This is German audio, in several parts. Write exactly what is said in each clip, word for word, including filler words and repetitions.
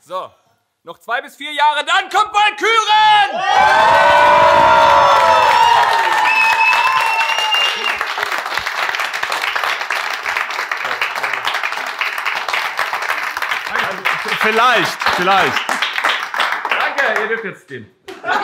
So, noch zwei bis vier Jahre, dann kommt Walküren! Vielleicht, vielleicht. Danke, ihr dürft jetzt gehen.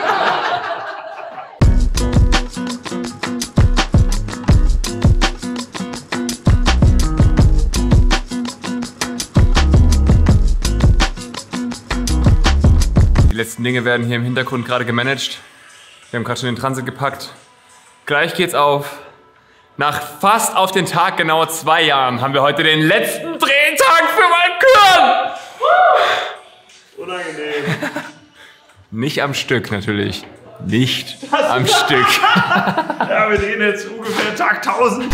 Die letzten Dinge werden hier im Hintergrund gerade gemanagt. Wir haben gerade schon den Transit gepackt. Gleich geht's auf. Nach fast auf den Tag genau zwei Jahren haben wir heute den letzten Drehtag für Walküren! Unangenehm. Nicht am Stück natürlich. Nicht am Stück. Ja, wir drehen jetzt ungefähr Tag tausend.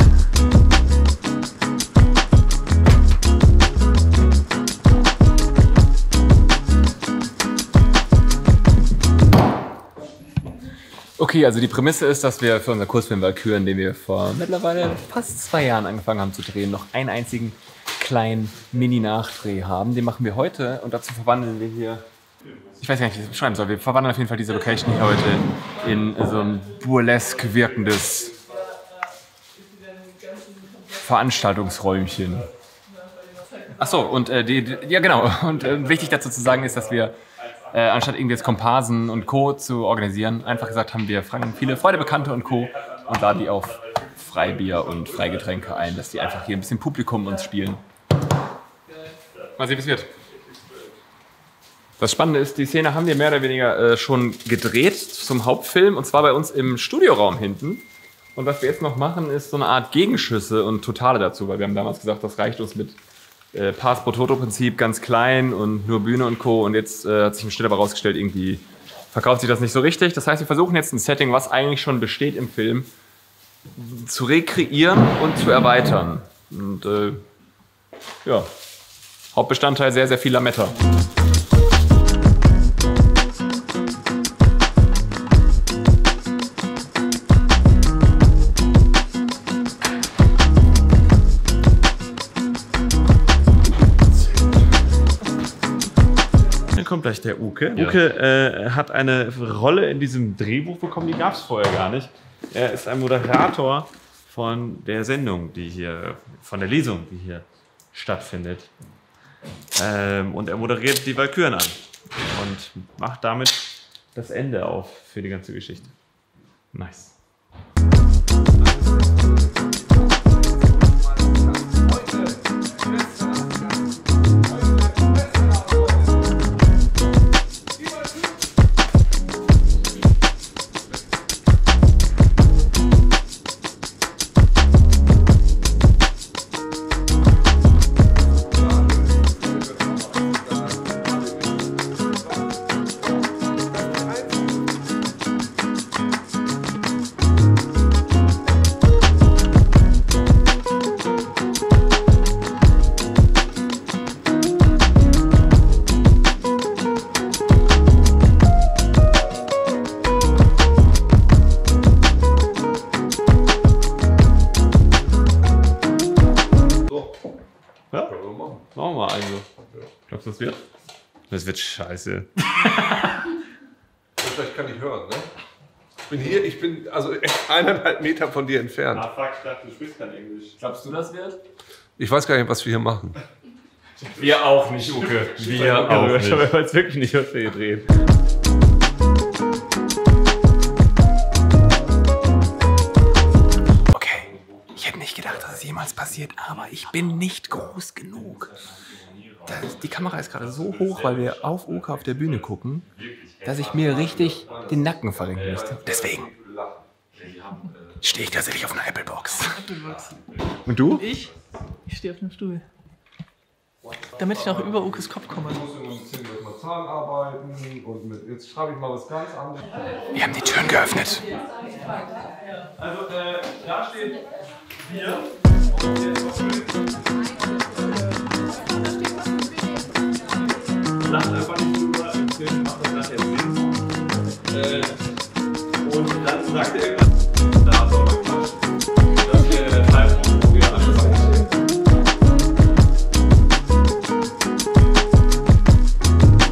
Okay, also die Prämisse ist, dass wir für unser Kurzfilm Walküren, den wir vor mittlerweile fast zwei Jahren angefangen haben zu drehen, noch einen einzigen kleinen Mini-Nachdreh haben. Den machen wir heute und dazu verwandeln wir hier, ich weiß gar nicht, wie ich das beschreiben soll, wir verwandeln auf jeden Fall diese Location hier heute in so ein burlesk wirkendes Veranstaltungsräumchen. Achso, und äh, die, die, ja genau, und äh, wichtig dazu zu sagen ist, dass wir Äh, anstatt irgendwie jetzt Komparsen und Co. zu organisieren, einfach gesagt haben, wir fragen viele Freunde, Bekannte und Co. und laden die auf Freibier und Freigetränke ein, dass die einfach hier ein bisschen Publikum uns spielen. Mal sehen, wie es wird. Das Spannende ist, die Szene haben wir mehr oder weniger äh, schon gedreht zum Hauptfilm und zwar bei uns im Studioraum hinten. Und was wir jetzt noch machen, ist so eine Art Gegenschüsse und Totale dazu, weil wir haben damals gesagt, das reicht uns mit Äh, Pass pro Toto-Prinzip, ganz klein und nur Bühne und Co. Und jetzt äh, hat sich im Schnitt aber rausgestellt, irgendwie verkauft sich das nicht so richtig. Das heißt, wir versuchen jetzt ein Setting, was eigentlich schon besteht im Film, zu rekreieren und zu erweitern. Und äh, ja, Hauptbestandteil sehr, sehr viel Lametta. Kommt gleich der Uke. Ja. Uke äh, hat eine Rolle in diesem Drehbuch bekommen, die gab es vorher gar nicht. Er ist ein Moderator von der Sendung, die hier, von der Lesung, die hier stattfindet. Ähm, und er moderiert die Walküren an und macht damit das Ende auf für die ganze Geschichte. Nice. Machen wir mal einen so. Glaubst du, das wird? Das wird scheiße. Vielleicht kann ich hören, ne? Ich bin hier, ich bin also echt eineinhalb Meter von dir entfernt. Ah, fuck, ich dachte, du sprichst kein Englisch. Glaubst du, das wird? Ich weiß gar nicht, was wir hier machen. Wir auch nicht, Uke. Wir auch nicht. Ich weiß wirklich nicht, was wir hier drehen. Okay, ich hätte nicht gedacht, dass es jemals passiert, aber ich bin nicht groß genug. Das, die Kamera ist gerade so hoch, weil wir auf Uke auf der Bühne gucken, dass ich mir richtig den Nacken verrenken müsste. Deswegen stehe ich tatsächlich auf einer Applebox. Und du? Ich? Ich stehe auf einem Stuhl. Damit ich noch über Ukes Kopf komme. Ich muss immer ein bisschen mit meinem Zahn arbeiten und mit, jetzt schreibe ich mal was ganz anderes. Wir haben die Türen geöffnet. Also, äh, da steht Bier. Lacht einfach nicht drüber, im Film macht das nachher Sinn. Äh, und dann sagt er irgendwas, da soll man quatschen. Das wäre der Zeitpunkt, wo wir anfangen.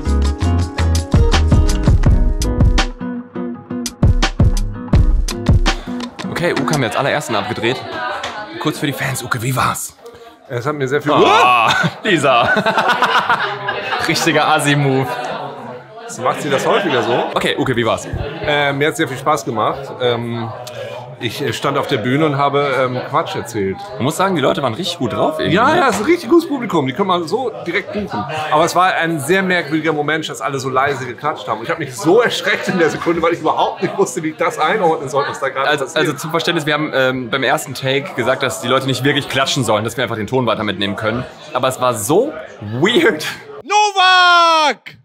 haben wir als allerersten abgedreht. Kurz für die Fans, Uke, wie war's? Es hat mir sehr viel... Oh, Lisa. Richtiger Assi-Move. Macht sie das häufiger so? Okay, Uke, wie war's? Äh, mir hat sehr viel Spaß gemacht. Ähm, ich stand auf der Bühne und habe ähm, Quatsch erzählt. Man muss sagen, die Leute waren richtig gut drauf. Irgendwie. Ja, ja, es ist ein richtig gutes Publikum. Die können man so direkt buchen. Aber es war ein sehr merkwürdiger Moment, dass alle so leise geklatscht haben. Und ich habe mich so erschreckt in der Sekunde, weil ich überhaupt nicht wusste, wie ich das einordnen sollte, was da gerade Also, passiert. also zum Verständnis, wir haben ähm, beim ersten Take gesagt, dass die Leute nicht wirklich klatschen sollen, dass wir einfach den Ton weiter mitnehmen können. Aber es war so weird. Novak!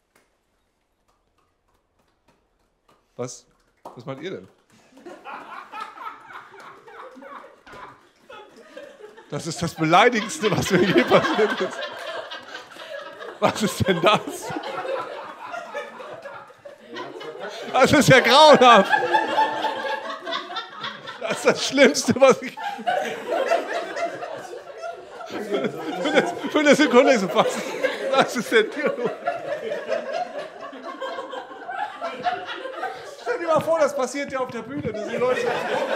Was? Was meint ihr denn? Das ist das Beleidigendste, was mir je passiert ist. Was ist denn das? Das ist ja grauenhaft. Das ist das Schlimmste, was ich... Für eine, für eine Sekunde so was. Was ist denn hier los? Stell dir mal vor, das passiert ja auf der Bühne. Das sind Leute...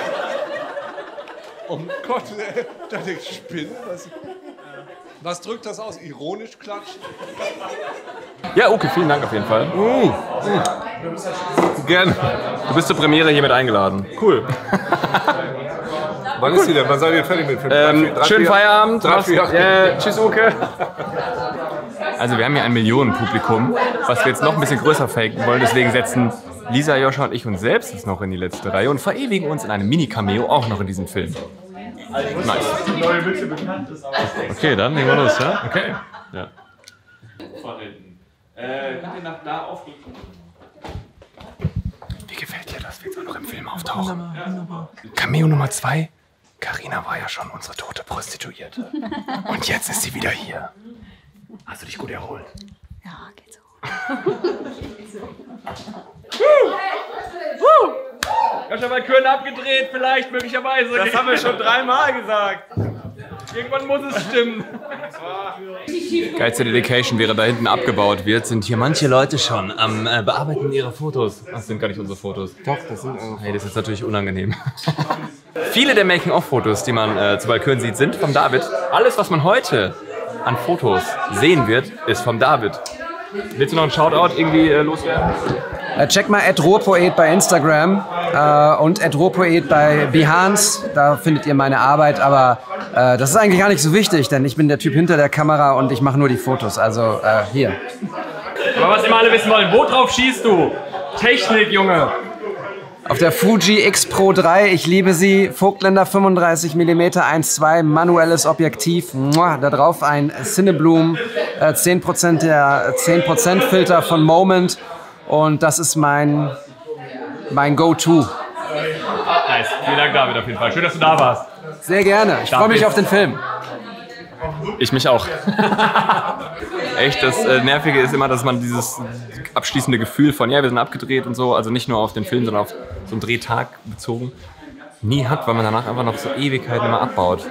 Oh Gott, ey. Da denke ich, Spinne. Was, was drückt das aus? Ironisch klatschen? Ja, Uke, vielen Dank auf jeden Fall. Mm, mm. Gerne. Du bist zur Premiere hiermit eingeladen. Cool. Wann ist sie denn? Wann seid ihr fertig mit dem Ähm, Film? Drei, schönen vier- Feierabend. Drei, Was- vier- äh, tschüss, Uke. Also wir haben hier ein Millionenpublikum, was wir jetzt noch ein bisschen größer faken wollen. Deswegen setzen Lisa, Joscha und ich uns selbst jetzt noch in die letzte Reihe und verewigen uns in einem Mini-Cameo auch noch in diesem Film. Nice. Okay, dann legen wir los, ja? Okay. Ja. Äh, könnt ihr nach da aufrufen? Wie gefällt dir, dass wir jetzt auch noch im Film auftauchen? Cameo Nummer zwei. Carina war ja schon unsere tote Prostituierte. Und jetzt ist sie wieder hier. Hast du dich gut erholt? Ja, geht so. Joscha Walküren abgedreht, vielleicht, möglicherweise. Das haben wir schon dreimal gesagt. Irgendwann muss es stimmen. Geilste Dedication, während da hinten abgebaut wird, sind hier manche Leute schon am äh, Bearbeiten ihrer Fotos. Das sind gar nicht unsere Fotos. Doch, das sind auch. Hey, das ist natürlich unangenehm. Viele der Making-of-Fotos, die man äh, zu Walküren sieht, sind vom David. Alles, was man heute an Fotos sehen wird, ist vom David. Willst du noch einen Shoutout irgendwie äh, loswerden? Äh, check mal at Ruhrpoet bei Instagram äh, und at Ruhrpoet bei Behance. Da findet ihr meine Arbeit, aber äh, das ist eigentlich gar nicht so wichtig, denn ich bin der Typ hinter der Kamera und ich mache nur die Fotos. Also äh, hier. Aber was immer alle wissen wollen, wo drauf schießt du? Technik, Junge. Auf der Fuji X Pro drei, ich liebe sie, Vogtländer fünfunddreißig Millimeter eins Komma zwei, manuelles Objektiv, Mua, da drauf ein Cinebloom, äh, zehn Prozent der zehn Prozent Filter von Moment und das ist mein, mein Go-To. Nice. Vielen Dank, David, auf jeden Fall. Schön, dass du da warst. Sehr gerne, ich freue mich auf den Film. Ich mich auch. Echt, das äh, Nervige ist immer, dass man dieses abschließende Gefühl von, ja, wir sind abgedreht und so, also nicht nur auf den Film, sondern auf so einen Drehtag bezogen, nie hat, weil man danach einfach noch so Ewigkeiten immer abbaut.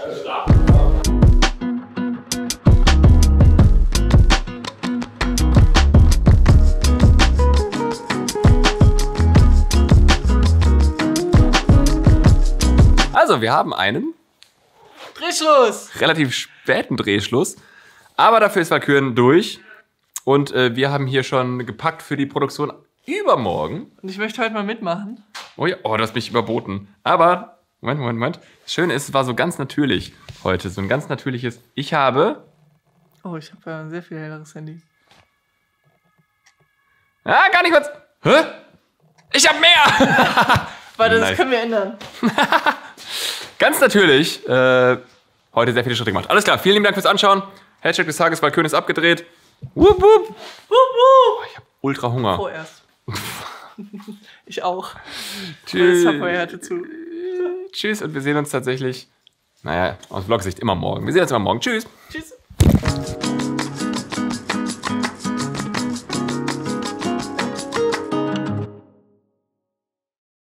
Also, wir haben einen Drehschluss! relativ späten Drehschluss, aber dafür ist Walküren durch und äh, wir haben hier schon gepackt für die Produktion übermorgen. Und ich möchte heute mal mitmachen. Oh ja, oh, du hast mich überboten. Aber, Moment, Moment, Moment. Das Schöne ist, es war so ganz natürlich heute, so ein ganz natürliches, ich habe... Oh, ich habe ja ein sehr viel helleres Handy. Ah, gar nicht was... Hä? Ich habe mehr! Warte, das Nice. können wir ändern. Ganz natürlich, äh, heute sehr viele Schritte gemacht. Alles klar, vielen lieben Dank fürs Anschauen. Hashtag des Tages, Walküren ist abgedreht. Wupp, wupp. Wupp, wupp. Ich habe ultra Hunger. Vorerst. Ich auch. Tschüss. Subway hatte zu. Tschüss und wir sehen uns tatsächlich, naja, aus Vlog-Sicht immer morgen. Wir sehen uns immer morgen. Tschüss. Tschüss.